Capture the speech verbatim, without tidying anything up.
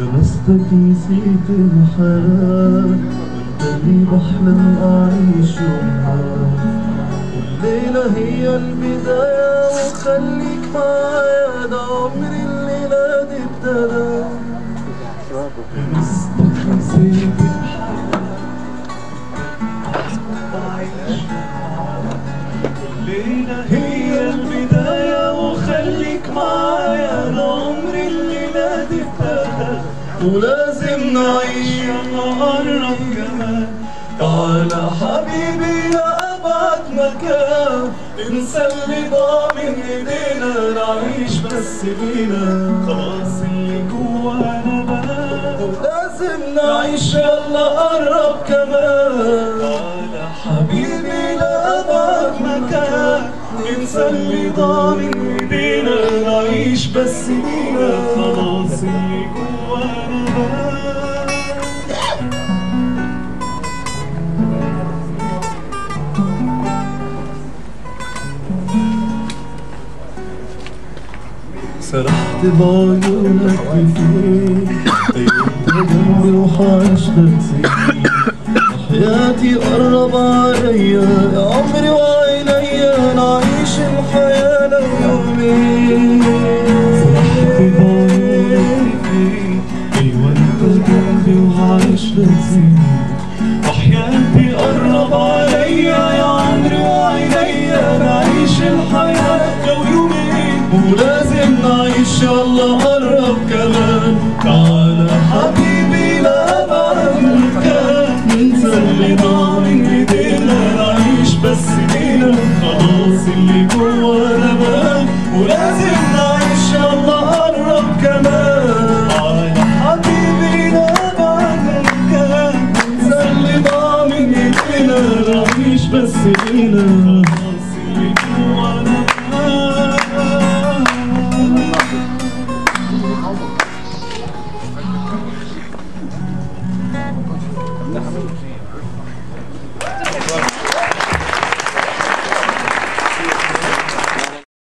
لمستك نسيت الحياة، وانت اللي بحلم أعيش معاك. الليلة هي البداية وخليك معايا، ده عمري الليلة دي ابتدى. لمستك نسيت الليلة هي البداية وخليك معايا، ده عمري الليلة دي ابتدى. ولازم نعيش، يلا قرب كمان. تعالى حبيبي يا أبعد مكان، ننسى اللي ضاع من ايدينا، نعيش بس لينا، خلاص اللي جوانا بان. ولازم نعيش، يلا قرب كمان. تعالى حبيبي لأبعد مكان، ننسى اللي ضاع من ايدينا، نعيش بس لينا، خلاص اللي جوانا بان. سرحت بعيونك فين، انت جنبي وحشتك سنين. حياتي قرب عليا يا عمري وعينيا، نعيش الحياة لو يومين. سرحت بعيونك فين، ايوه انت جنبي وحشتك سنين. وحياتي قرب عليا يا عمري وعينيا، نعيش الحياة لو يومين. ولازم نعيش، يلا قرب كمان.